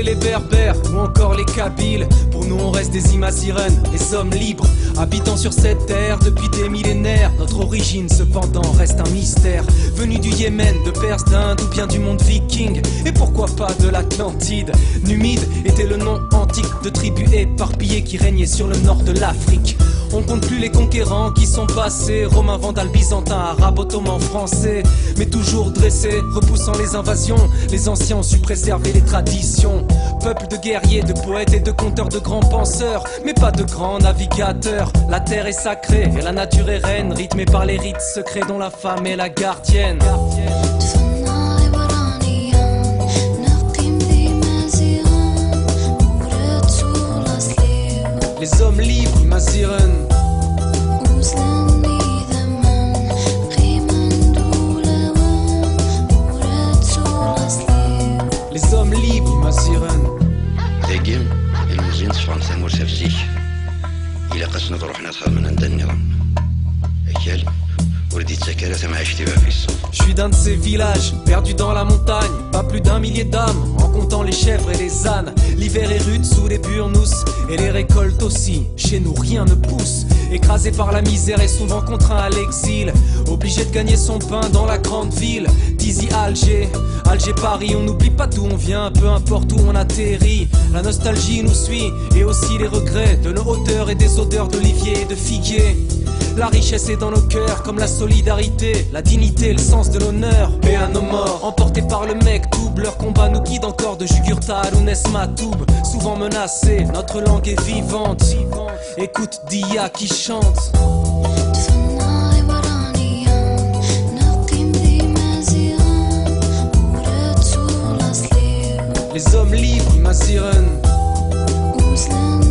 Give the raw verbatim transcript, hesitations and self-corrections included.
les Berbères ou encore les Kabyles. Pour nous on reste des Imaziren, les hommes libres, habitant sur cette terre depuis des millénaires. Notre origine cependant reste un mystère. Venu du Yémen, de Perse, d'Inde ou bien du monde viking. Et pourquoi pas de l'Atlantide. Numide était le nom antique de tribus éparpillées qui régnaient sur le nord de l'Afrique. On compte plus les conquérants qui sont passés, romains, vandales, byzantins, arabes, ottomans, français. Mais toujours dressés, repoussant les invasions. Les anciens ont su préserver les traditions. Peuple de guerriers, de poètes et de conteurs, de grands penseurs, mais pas de grands navigateurs. La terre est sacrée et la nature est reine, rythmée par les rites secrets dont la femme est la gardienne. Les hommes libres, Imaziren. Les hommes libres, Imaziren. دايم المزين صفان ثمور سفزيك إلا قصنا روحنا صار من عند النظام أكل ورديت سكرة ما عشت في الصف. Je suis d'un de ces villages, perdus dans la montagne. Pas plus d'un millier d'âmes, en comptant les chèvres et les ânes. L'hiver est rude sous les burnous, et les récoltes aussi. Chez nous rien ne pousse. Écrasé par la misère et souvent contraint à l'exil. Obligé de gagner son pain dans la grande ville. Tizi, Alger, Alger, Paris. On n'oublie pas d'où on vient, peu importe où on atterrit. La nostalgie nous suit, et aussi les regrets de nos hauteurs et des odeurs d'olivier et de figuier. La richesse est dans nos cœurs, comme la solidarité, la dignité, le sens de l'honneur. Paix à nos morts, emportés par le mec double. Leur combat nous guide encore de Jugurtha à Lounès Matoub. Souvent menacés, notre langue est vivante. Écoute Dia qui chante. Les hommes libres, Imaziren.